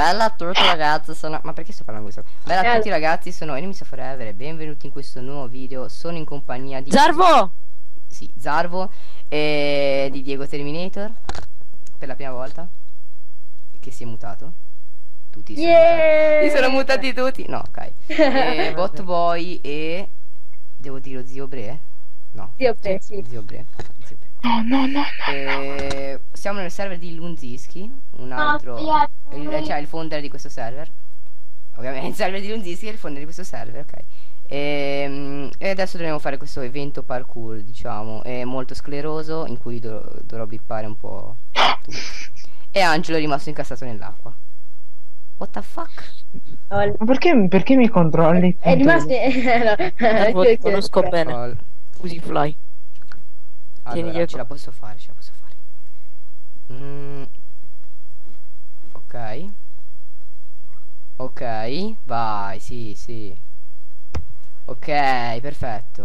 Bella a tutti ragazzi, sono... Ma perché sto parlando questo? Bella a tutti ragazzi, sono Enemies Forever e benvenuti in questo nuovo video. Sono in compagnia di... Zarvo! Sì, Zarvo e di Diego Terminator. Per la prima volta. Che si è mutato. Tutti sono mutati. Si sono mutati tutti. No, ok. E Bot Boy e... Devo dire Zio Bre? No. Zio Bre, sì. Zio Bre. No. Siamo nel server di Lunziski, un altro, cioè il founder di questo server. Ovviamente il server di Lunziski è il founder di questo server, ok. E adesso dobbiamo fare questo evento parkour, diciamo, è molto scleroso, in cui dovrò bippare un po' tutto. E Angelo è rimasto incassato nell'acqua. What the fuck? Ma perché mi controlli? È rimasto... Lo conosco bene. Usi fly. Allora, ce la posso fare, Ok. Ok, vai, sì. Ok, perfetto.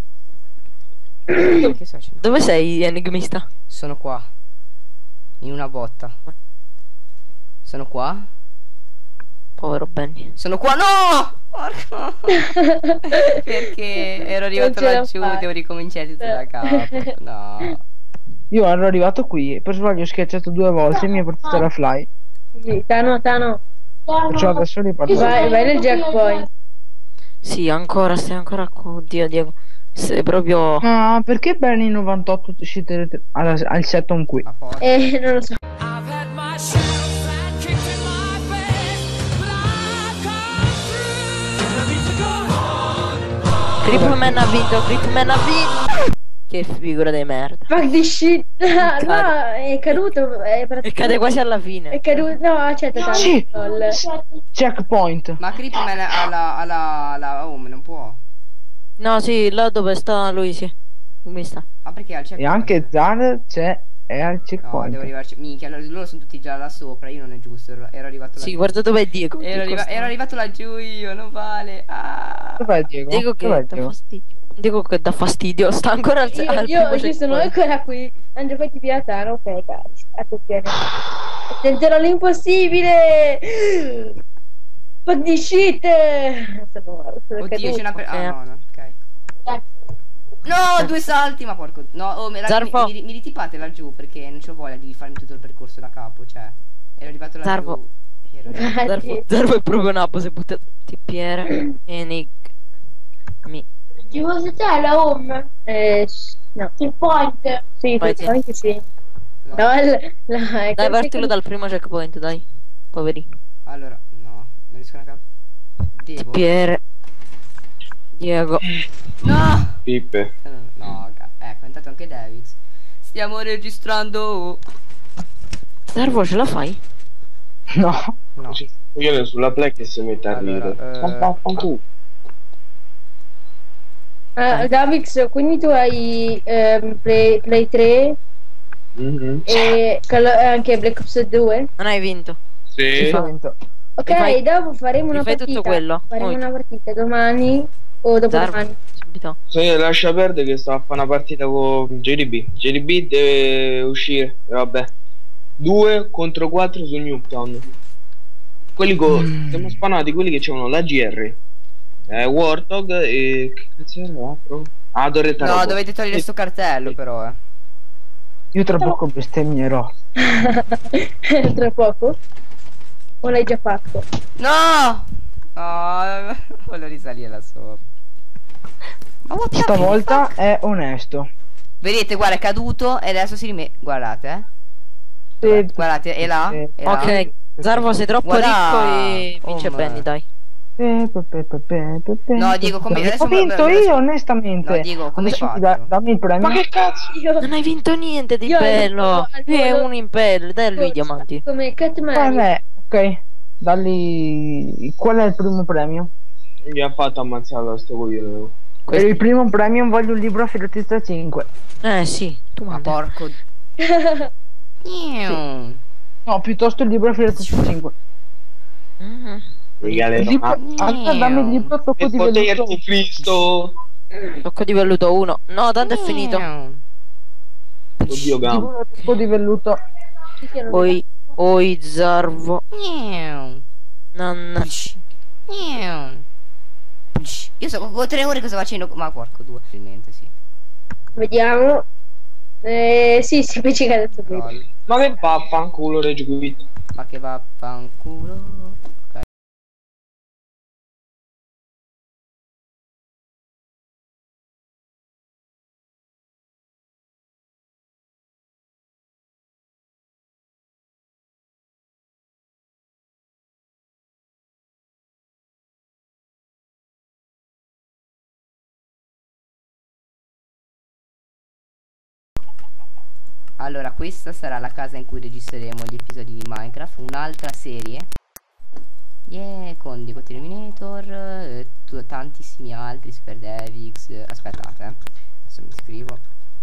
Che sto facendo? Dove sei, enigmista? Sono qua. In una botta. Sono qua. Povero Benny. Sono qua, no! Porco. Perché ero arrivato laggiù, devo ricominciare tutto da capo. No. Io ero arrivato qui, per sbaglio ho schiacciato 2 volte e mi ha portato la fly. Sì, Tano. Perciò adesso riparto. Vai nel jackpoint. Sì, stai ancora qua. Oddio, Diego. Sei proprio... Ma perché Benny 98 uscite al set on qui? Non lo so. Creepman ha vinto. Che figura di merda. Fuck this shit. No, è caduto. E cade quasi alla fine. È caduto. No, aspetta. Sì. Checkpoint. Ma Creepman alla home non può. No, sì, là dove sta lui, sì. Come sta? Ma perché al checkpoint? E anche Zar è al No, checkpoint. devo arrivarci. Minchia, loro sono tutti già là sopra. Io non è giusto. Ero arrivato laggiù. Sì, guarda dov'è Diego. Ero arrivato laggiù io, non vale. Ah. Dov'è Diego? Diego che Dov'è dà Diego? fastidio. Diego che dà fastidio. Sta ancora al Io primo sono checkpoint. ancora qui. Andrea, fatti via Tano. Ok, dai. Tenterò l'impossibile. Fuck this shit. Oddio, c'è una no, ok. No, 2 salti, ma porco. No, mi ritipate laggiù perché non c'ho voglia di farmi tutto il percorso da capo, cioè. Ero arrivato laggiù. Zarvo. Zarvo è proprio un appo, si è buttato TPR e Ci fosse te la home? No. Il point? Sì, il point sì. No. Dai, partilo dal primo checkpoint, dai. Poveri. Allora, no, non riesco a Devo. TPR Diego. No! Pippe. No, ecco, intanto anche David. Stiamo registrando. Zarvo, ce la fai? No. Io sulla play che si mette a ridere. Davix, quindi tu hai Play 3 e anche Black Ops 2? Non hai vinto. Sì. Ok, dopo faremo una fai partita. tutto quello. Faremo una partita domani o dopodomani. Subito. Sì, lascia perdere che sto a fare una partita con JDB. JDB deve uscire, vabbè. 2 contro 4 su Newton. Quelli siamo spanati, quelli che c'hanno la GR. Warthog e... che cazzo era l'altro? Ah, Doretta. No, dovete togliere sto cartello però, Io tra poco bestemmierò. Tra poco? O l'hai già fatto? No! Oh, voglio risalire là sopra. Ma Stavolta è onesto. Vedete, guarda, è caduto e adesso si rimette. Guardate, Sì. Guardate, è là. È là. Ok, Zarvo sei troppo ricco e vince Benny, dai. No, Diego, come adesso ho vinto io onestamente. No, Diego, come hai Adesso fatto? dammi il premio. Ma che cazzo? Non hai vinto niente di Io bello. È al uno in pelle, dai a lui i diamanti. Come Catman. Vabbè, ok. Dalli. Qual è il primo premio? Mi ha fatto ammazzare da sto coglione. Per il primo premio voglio un libro a Filottista 5. Sì, tu Ma manda. porco. No, piuttosto il libro a Filottista 5. Allora dammi il libro tocco di velluto. Cristo. Tocco di velluto 1. No, tanto è finito. Oddio, gambo. Tocco di velluto. Poi Oi Zarvo. Niau. Nanna. Niau. Io so con 3 ore cosa facendo. Ma porco due. Probabilmente sì. Vediamo. Sì, si invece che ha detto prima. Lol. Ma che vaffanculo Rage Quit. Ma che vaffanculo. Ok. Allora, questa sarà la casa in cui registreremo gli episodi di Minecraft, un'altra serie. Con Dico Terminator, tantissimi altri, Super Devix. Aspettate, adesso mi scrivo.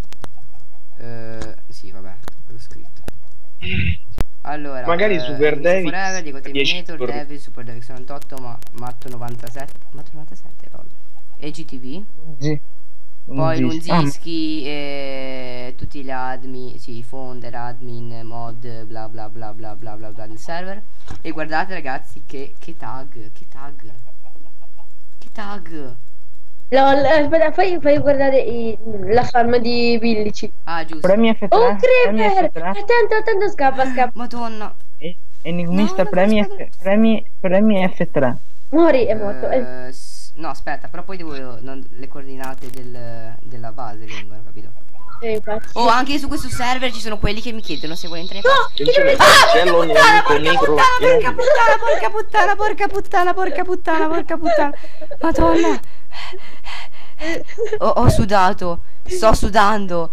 Sì, vabbè, l'ho scritto. Allora, Magari Super Devix Forever, Dico Terminator, 10 Devix, Super Devix 98, ma Matto 97. Matto 97, lol. E GTV. Sì. Poi Lunzischi. Lunzischi e tutti gli admin, sì, founder, admin, mod, bla bla bla bla bla bla bla del server. E guardate ragazzi che tag, che tag. Che tag. LOL, aspetta, fai guardare la farm di Villici. Ah, giusto. Premi F3. Oh, Premi Creeper! F3. Attento, scappa. Madonna. Enigmista, No, premi F3. Muori, è morto. No, aspetta, però poi devo le coordinate della base vengono, capito? Infatti. Oh, anche su questo server ci sono quelli che mi chiedono se vuoi entrare in fase. Attenzione, cielo nemico negro. Porca puttana. Madonna. Ho sudato. Sto sudando.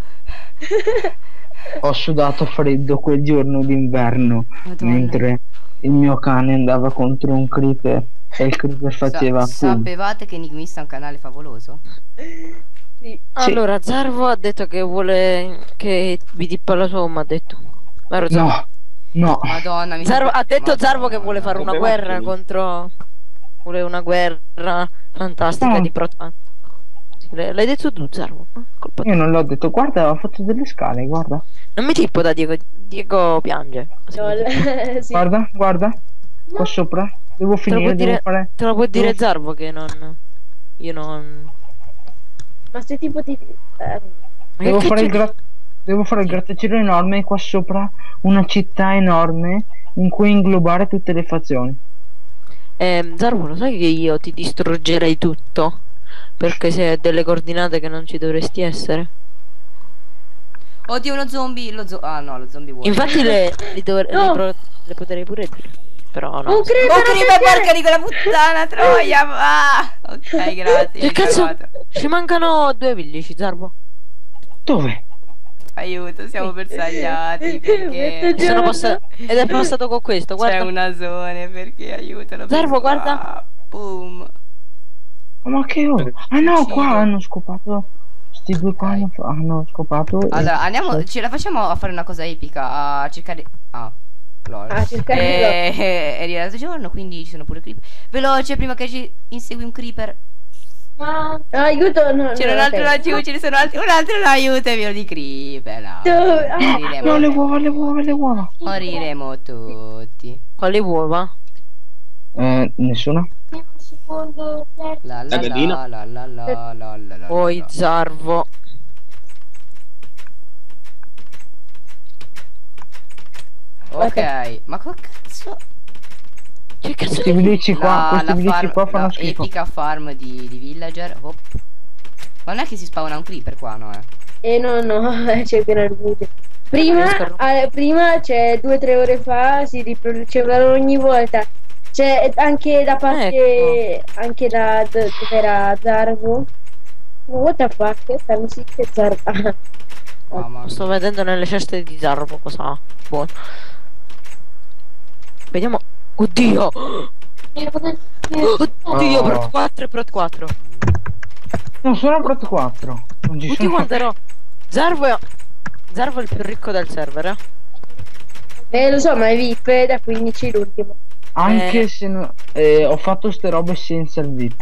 Ho sudato freddo quel giorno d'inverno Madonna. mentre il mio cane andava contro un creeper e il creeper faceva pum. Sapevate che Enigmista è un canale favoloso? Sì. Allora, Zarvo ha detto che vuole che vi dippa la sua home, ha detto. Vero, Zarvo? No, Madonna, mi Zarvo ha detto Madonna. Zarvo che vuole fare una Vabbè, guerra ma- contro. Vuole una guerra fantastica No. di Proton. Sì, l'hai detto tu, Zarvo. Colpa tua. io non l'ho detto. Guarda, ho fatto delle scale, guarda. Non mi tipo da Diego. Diego piange. LOL. Sì. Guarda. Qua sopra. Devo Te lo finire, può devo dire, fare. te lo può dire devo- Zarvo che non. Io non. Ma se tipo ti... Ma Devo che fare, cazzo- devo fare il grattacielo enorme e qua sopra una città enorme in cui inglobare tutte le fazioni. Zarvo, lo sai che io ti distruggerei tutto? Perché sei a delle coordinate che non ci dovresti essere. Oddio, uno zombie. Ah no, lo zombie vuole. Infatti No. le potrei pure dire. Però no. Un creeper! Oh, Creeper, porca di quella puttana troia. Ok, grazie. Che mi cazzo? salvato. Ci mancano 2 villici, Zarvo. Dove? Aiuto, siamo bersagliati perché Metto Sono giù. passato. Ed è passato con questo, c'è guarda. una zona perché aiutano. Zarvo, guarda. Ah, boom. Ma che ho? Ah no, Uccido. qua hanno scopato. Sti due qua hanno scopato. Allora, andiamo, ce la facciamo a fare una cosa epica, a cercare. Ah, lol. A cercare È arrivato il giorno, quindi ci sono pure creeper. Veloce, prima che ci insegui un creeper. No, aiuto, no. C'era un altro laggiù, ce ne sono altri. Un altro no, aiutami di creeper. No. Dove? Ah, Moriremo. No, le uova. Moriremo tutti. Quali uova? Nessuna? un secondo. La la La gallina? la. Poi Zarvo. Ok, ma che cazzo? Che cazzo Questi di... villici qua, fanno la schifo. epica farm di villager. Hop. Ma non è che si spawna un creeper qua, no? No, c'è pieno di buche. Prima c'è 2 o 3 ore fa si riproducevano ogni volta. C'è anche da parte anche da dove era Zarvo. What the fuck? Stanno sì che Zarvo. Mamma mia. Sto vedendo nelle ceste di Zarvo cosa. Buono. Vediamo. Oddio! Oddio, Oh. Prot 4 e Prot 4. Non sono Prot 4. Non ci Tutti sono. quanti ero. Zarvo è il più ricco del server, Lo so, ma è VIP da 15 l'ultimo. Anche se ho fatto ste robe senza il VIP.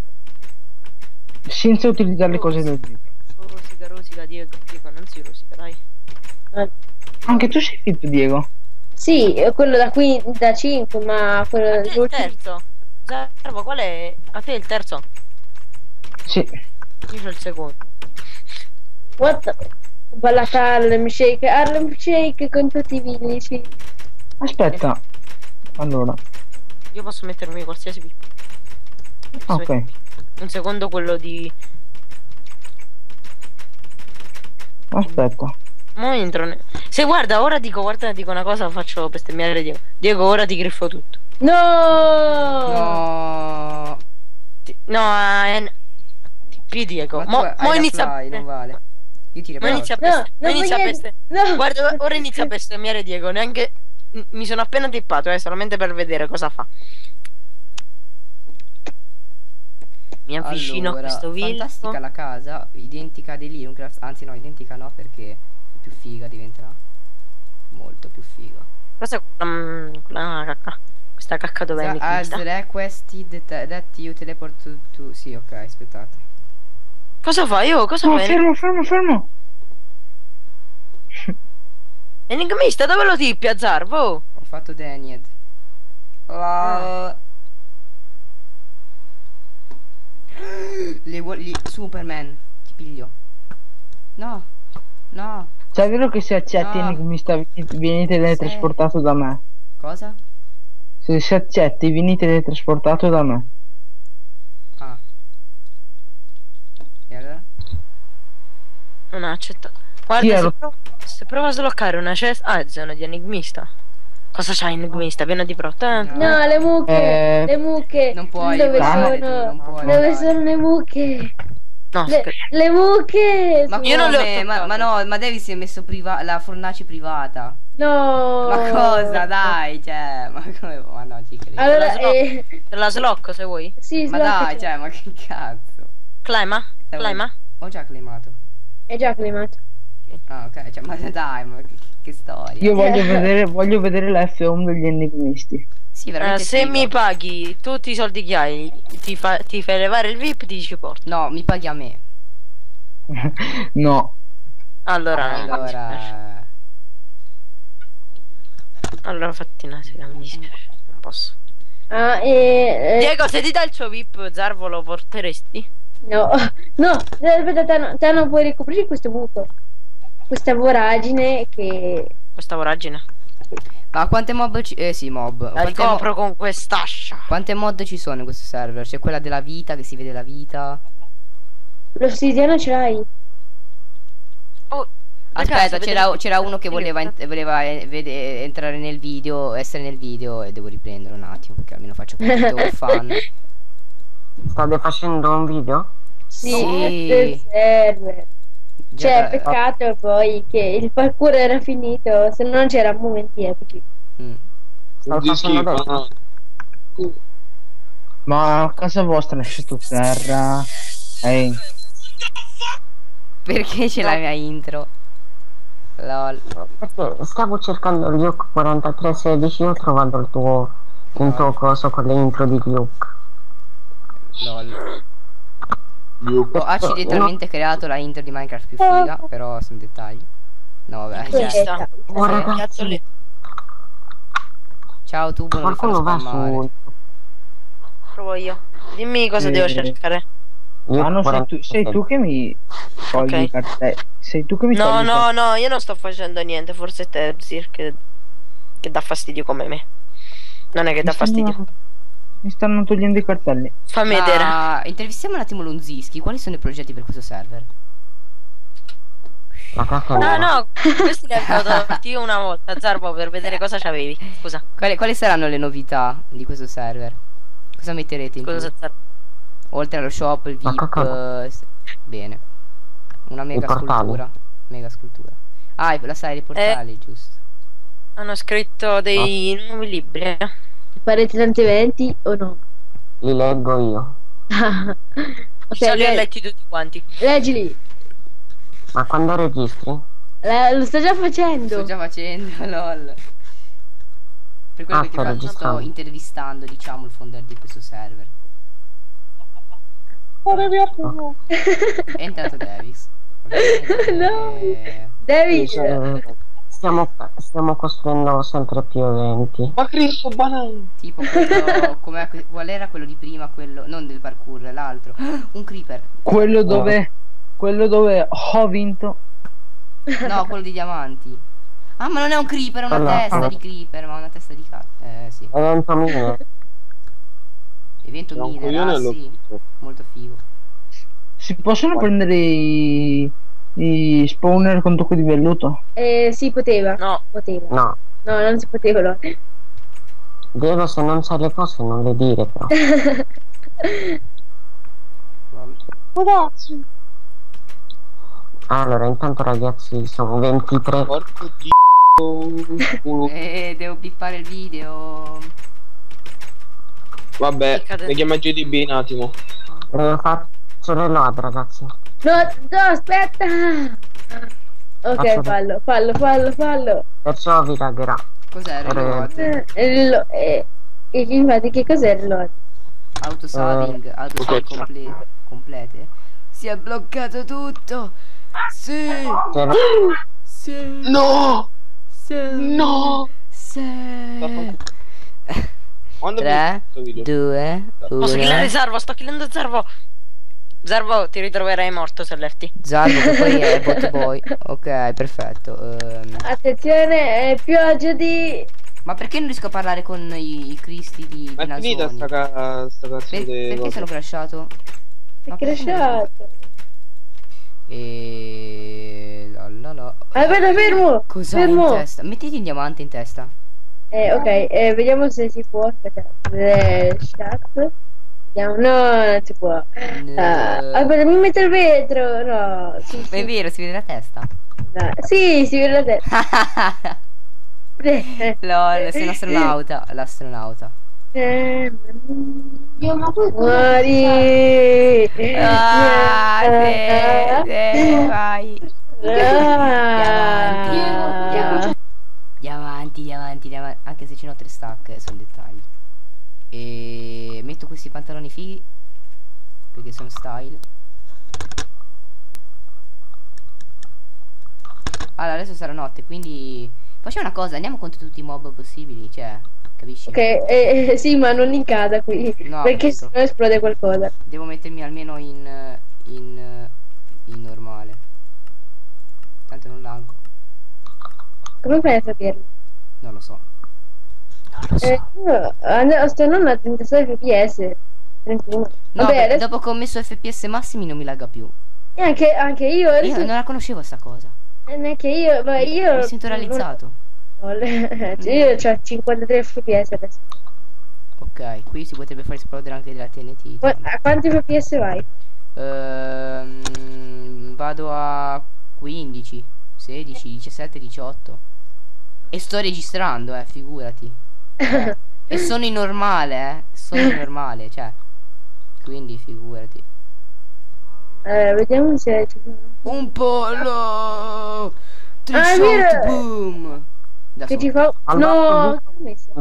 Senza utilizzare le cose del VIP. Rosica, Diego, non si rosica, dai. Ah, Anche tu sei VIP, Diego. Sì, Sì, quello da 5, ma quello A te il l'ultimo. terzo. Zarbo, qual è? A te il terzo? Sì. Io c'ho il secondo. What the... Ballata Harlem Shake con tutti i vinici. Aspetta. Allora. Io posso mettermi qualsiasi video. Posso Ok. mettermi un secondo quello di... Aspetta. Mo entro se guarda, ora dico, guarda, dico una cosa, faccio bestemmiare Diego. Diego, ora ti griffo tutto. No! No. No, TP Diego. Ma Mo, tu hai mo la inizia fly, non vale. Io ti Mo riporto. inizia a No, bestemmiare. non Inizia a voglio- bestemmiare. no. Guarda, ora inizia a bestemmiare Diego. Neanche mi sono appena tippato, solamente per vedere cosa fa. Mi avvicino Allora, a questo video. fantastica la casa, identica di Linecraft, anzi no, identica no perché più figa diventerà. Molto più figa. Cosa quella cacca? Questa cacca dov'è? As requested that you teleport to... Sì, ok, aspettate. Cosa fai? Oh, cosa No, fai? fermo. Enigmista, dove lo tippi a Zarbo? Ho fatto Daniel. Superman, ti piglio. No, no. Cioè, è vero che se accetti No. enigmista vieni teletrasportato da me. Cosa? Se accetti vieni teletrasportato da me. Ah. E allora? Non ha accettato. Chi Guarda, ero? se prova a sbloccare una cesta. Ah, è zona di enigmista. Cosa c'hai enigmista? Piena di prota. No. No, le mucche, Eh, le mucche. Non puoi Dove guardare tu, sono? non puoi Dove guardare. sono le mucche? No, Le mucche! Ma Io non le ho come? toccate. Ma no, ma Davis si è messo la fornace privata. No! Ma cosa, dai, cioè, ma come? Ma no, ci credo. Allora, Te la slocco se vuoi. sì, Ma slocca, dai, cioè, ma che cazzo? Clima? Clima? Ho già climato. È già climato. Ah, ok, cioè, ma dai, ma che storia. Io voglio vedere la F1 degli enigmisti. Sì, veramente Se figo. mi paghi tutti i soldi che hai, ti fai levare il VIP, ti ci porto. No, mi paghi a me. No. Allora, allora fatti una sera, mi dispiace, non posso. Ah, Diego, se ti dà il suo VIP, Zarvo lo porteresti? no, no, aspetta, te non puoi ricoprire questo buco. Questa voragine che... Questa voragine. Ma quante mob sì, mob. La Quante, ricopro con quest'ascia. quante mod ci sono in questo server? C'è quella della vita, che si vede la vita. L'ossidiana ce l'hai? Oh, Aspetta, ragazzi, c'era uno che voleva, vedete? entrare nel video, essere nel video e devo riprendere un attimo perché almeno faccio content for fun. State facendo un video? Sì, Sì. questo è il server. Già Cioè, da- peccato poi che il parkour era finito, se non c'erano momenti epici. Mm. Stai Di facendo schifo, adesso? no. Ma a casa vostra è sottoterra. Ehi. Perché c'è la mia intro? Lol. Perché stavo cercando Luke 4316, ho trovato il tuo coso con le intro di Luke. Lol. Ho accidentalmente creato la intro di Minecraft più figa, però sono dettagli. No, vabbè. Questa. Oh Cazzo ragazzi, lì. Ciao Tubo, non mi farò qualcuno va spammare. su Provo io. Dimmi cosa devo cercare. Ah, no, Luke sei tu che mi togli Ok. i cartelli. Sei tu che mi No, togli i no, no, io non sto facendo niente. Forse è te, Zir, che dà fastidio come me. Non è che dà fastidio. Mi stanno togliendo i cartelli. Fammi vedere. Intervistiamo un attimo Lonzischi. Quali sono i progetti per questo server? La cacca No, nera. no, questi li avevo tolti io una volta, Zarbo, per vedere cosa c'avevi. Scusa, Quali saranno le novità di questo server? Cosa metterete in più? scusa, Zarbo. Oltre allo shop, il La VIP. cacca. Bene. Una mega portali. scultura. Mega scultura. Ah, la sai dei portali, giusto. Hanno scritto dei nuovi libri. Farete tanti eventi o no? Li leggo io. Ok, Già li ho letti tutti quanti. leggili. Ma quando registri? Lo sto già facendo. Sto già facendo, lol. Per quello Ah, che ti sto sto registrando. intervistando, diciamo, il founder di questo server. È entrato Davis. No. Eh, David, Sto stiamo costruendo sempre più eventi. Ma Cristo banana! Tipo quello, qual era quello di prima, quello, non del parkour, l'altro. Un creeper. Quello dove ho vinto. No, quello dei diamanti. Ah, ma non è un creeper, è una Allora, testa allora. di creeper, ma una testa di cazzo. Sì. Evento mine. Evento Era un miner, coglione ah e l'ho sì. visto. Molto figo. Si possono prendere i spawner con tocco di velluto? Sì, poteva. No. Poteva. No. No, non si poteva. Diego, se non sai le cose non le dire però. Allora, intanto ragazzi sono 23. Porco di culo. Devo bippare il video. Vabbè, Cade. mi chiama GDB un attimo. Faccio reload ragazzi. No, aspetta. Ok, Faccio- fallo. Perciò vi lagherà. Cos'è il reload? Infatti, che cos'è il reload? Autosaving, autosaving ok. complete. Si è bloccato tutto. Sì. Cioè, Sì. No! Sì. No! Sì. Quando 3, questo video? 2, Posso 1. killare Zarvo, sto killando Zarvo. Zarvo, ti ritroverai morto se lefti. Zarvo che poi è bot boy. Ok, perfetto. Attenzione, pioggia di... Ma perché non riesco a parlare con i cristi di Ma è finita Nasoni? sta cazzo di Perché cosa? sono crashato? È Ma perché non riesco a- crashato. La. Aspetta, fermo. Cos'hai in Fermo. testa? Mettiti un diamante in testa. Ok, vediamo se si può. Aspetta. Chat. Vediamo. No, non si può. Aspetta, mi metto il vetro. No. Sì, È sì. vero, si vede la testa. No. Sì, si vede la testa. LOL, sei un astronauta. L'astronauta. Muori. Ah, sì, vai. Diamanti. Anche se ce n'ho 3 stack, sono dettagli. E metto questi pantaloni fighi perché sono style. Allora, adesso sarà notte, quindi facciamo una cosa, andiamo contro tutti i mob possibili, cioè, capisci? Ok, sì, ma non in casa qui. No, Perché appunto. sennò esplode qualcosa. Devo mettermi almeno in normale. Tanto non laggo. Come fai a saperlo? Non lo so. Non lo so. Sto non a 36 fps. 31. No, Vabbè, perché adesso dopo che ho messo FPS massimi non mi lagga più. anche io. Io Adesso, non la conoscevo sta cosa. neanche io. Ma io Mi sento realizzato. Io ho 53 fps adesso. Ok, qui si potrebbe far esplodere anche della TNT. A quanti fps vai? Vado a 15, 16, 17, 18. E sto registrando, figurati. E sono in normale, sono in normale, cioè. Quindi figurati. Vediamo se Un pollo! Ah, Trick mira! shot boom! Da che solo. ti fa. No, Allora, che ho messo?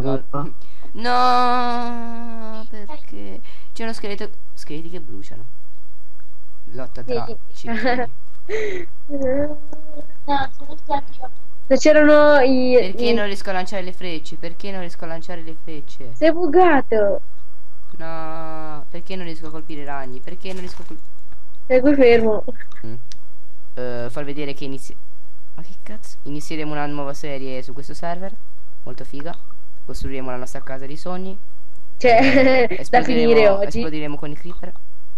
No, perché c'è uno scheletro. Scheletri che bruciano. Lotta tra Sì. cecchini. Se c'erano i. Perché non riesco a lanciare le frecce? Perché non riesco a lanciare le frecce? Sei bugato. No, perché non riesco a colpire i ragni? Perché non riesco a colpire. Sei qui fermo. Far vedere che Ma che cazzo? Inizieremo una nuova serie su questo server. Molto figa. Costruiremo la nostra casa dei sogni. Cioè, da finire oggi. Esploderemo con i creeper.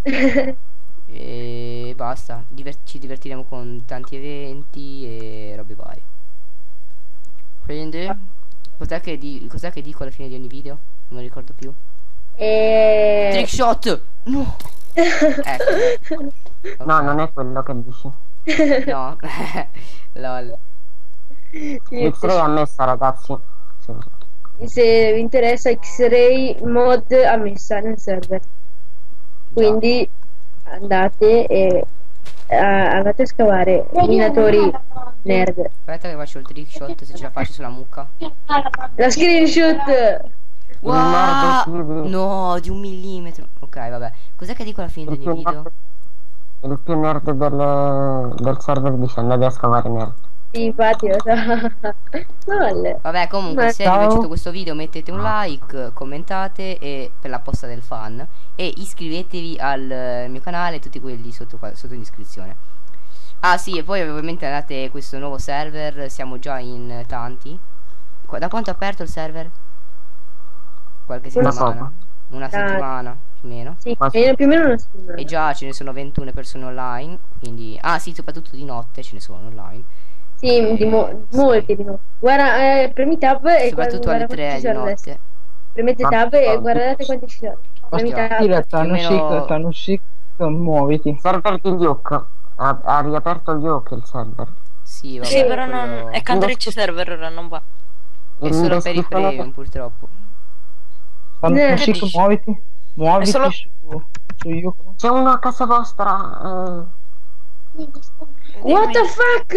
E basta. Ci divertiremo con tanti eventi e robe varie. Quindi cos'è che dico alla fine di ogni video? Non mi ricordo più. Trick shot! No! Ecco. no, non è quello che dici. No. Lol. X-Ray ammessa ragazzi. Sì. Se vi interessa X-Ray mod ammessa nel server. Quindi andate a scavare minatori nerd. Aspetta che faccio il trick shot, se ce la faccio sulla mucca. La screenshot. Wow! No, di 1 millimetro. Ok, vabbè. Cos'è che dico alla fine del video? Il più nerd del server dice andate a scavare nerd. Sì, infatti lo so. Vabbè. Vabbè, comunque, Ma se vi è ciao. piaciuto questo video mettete un like, commentate per la posta del fan e iscrivetevi al mio canale, tutti quelli sotto in descrizione. Ah sì, e poi ovviamente andate a questo nuovo server, siamo già in tanti. Da quanto è aperto il server? Qualche Una settimana? Una settimana, più o meno. Sì, Ma più o meno una settimana. E già ce ne sono 21 persone online, quindi... Ah sì, soprattutto di notte ce ne sono online. Sì, Sì. molti di noi. Guarda, premi tab e Soprattutto alle 3 di notte. Premete Ma- tab e guardate quanti ci sono. Premi Già. tab. Tira, Più o meno- Tanusik, muoviti. Server di Luke. Ha riaperto Luke il server. Sì, vabbè, Sì, però quello- non... è Cantaricci server ora, non va. è In solo per i descrizione- premium, purtroppo. Tanusik, dici? muoviti. Muoviti È solo- su Yuka. C'è uno a casa vostra. What the fuck?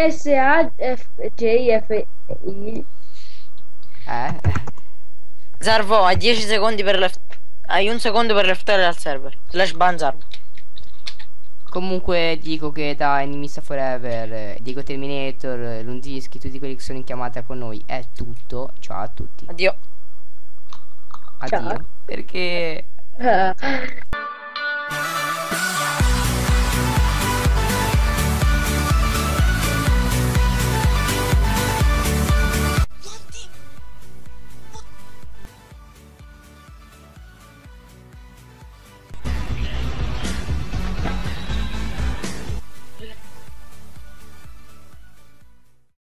MSAJFI. Zarvo, hai 10 secondi per left... Hai un secondo per leftare dal server. Slash ban Zarvo. Comunque dico che da Enemies Forever, Diego Terminator, Lunzischi, tutti quelli che sono in chiamata con noi è tutto. Ciao a tutti. Addio. Addio. Ciao. Perché... Ah.